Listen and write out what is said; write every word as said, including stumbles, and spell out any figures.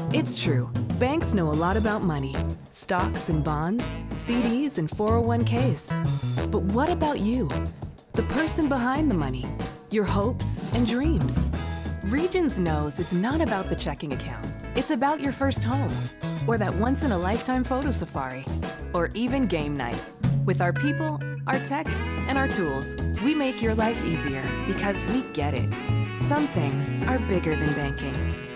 It's true. Banks know a lot about money. Stocks and bonds, C Ds and four oh one Ks. But what about you? The person behind the money, your hopes and dreams. Regions knows it's not about the checking account. It's about your first home, or that once-in-a-lifetime photo safari, or even game night. With our people, our tech, and our tools, we make your life easier because we get it. Some things are bigger than banking.